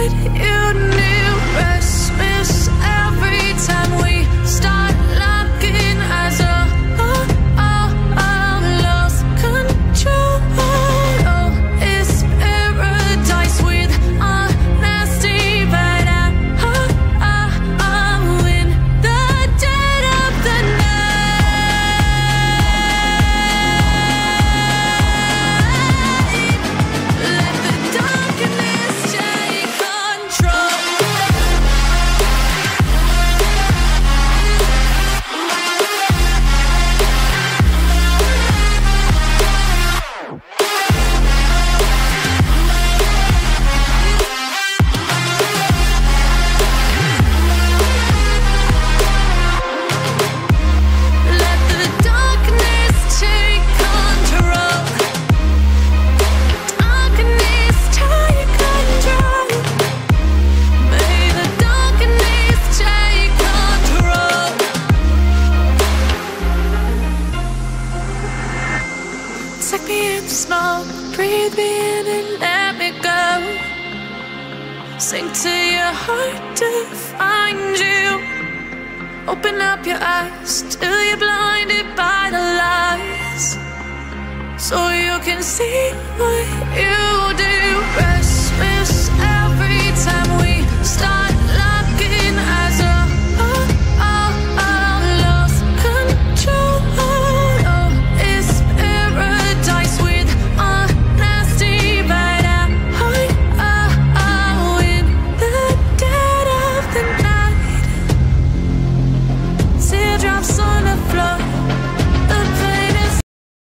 what you knew. Restless every time we start locking eyes. Lost control. Oh, it's paradise with honesty, but I'm in the dead of the night. Let the darkness take control. Let the darkness take control. Darkness take control. May the darkness take control. Take me in the smoke, breathe me in and let me go. Sink to your heart to find you. Open up your eyes till you're blinded by the lies, so you can see what you do.